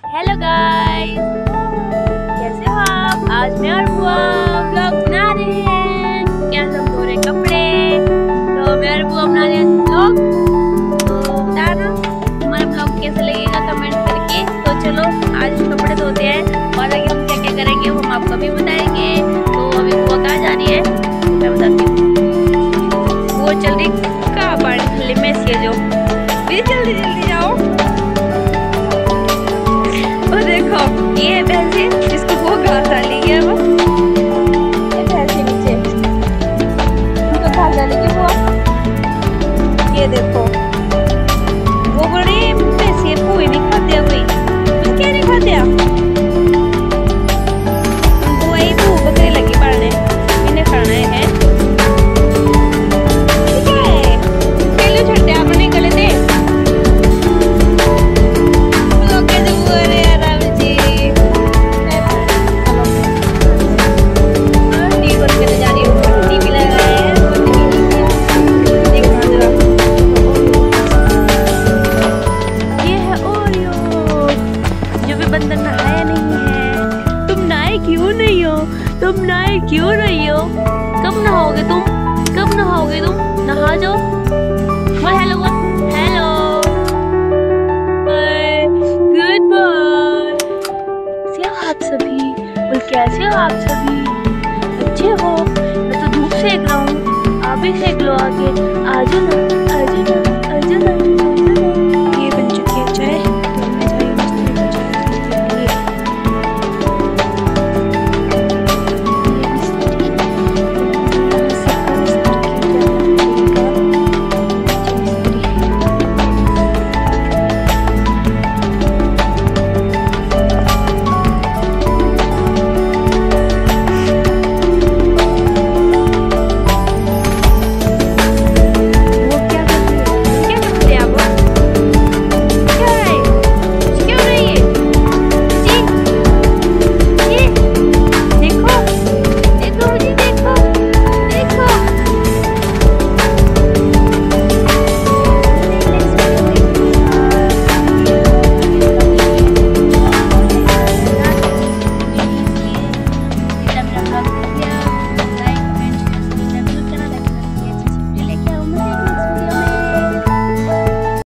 Hello guys, कैसे हो आप? आज मैं और बुआ व्लॉग बना रहे हैं। क्या सब धो रहे कपड़े, तो मैं और बुआ बना रहे हैं व्लॉग। तो बताना हमारा व्लॉग कैसा लगेगा कमेंट करके। तो चलो आज कपड़े धोते हैं और आगे हम क्या क्या करेंगे वो हम आपको भी बताएंगे। तो अभी बुआ कहाँ जा रही है मैं बताती हूँ। वो चल रही कहाँ पानी थल्ले में से जो जल्दी जल्दी जाओ। और देखो ये है भैंसे जिसको वो घास डाली है, वो ये भैंसे नीचे उनको घास डालेगी वो। ये देखो वो बड़े भैंसे कोई नहीं खाते, वही कुछ क्या नहीं खाते आप। वही वो बकरे लगी पड़ने इन्हें खाना है। छड़ते अपने गले दे तुम नहाए क्यों नहीं हो? कब नहाओगे तुम? कब नहाओगे तुम? नहा जाओ। Hello hello goodbye. कैसे हो आप सभी? बोल कैसे हो आप सभी? अच्छे हो? मैं तो धूप सेक रहा हूँ, आप भी सेक लो आके। आ जाओ ना, आ जाओ ना।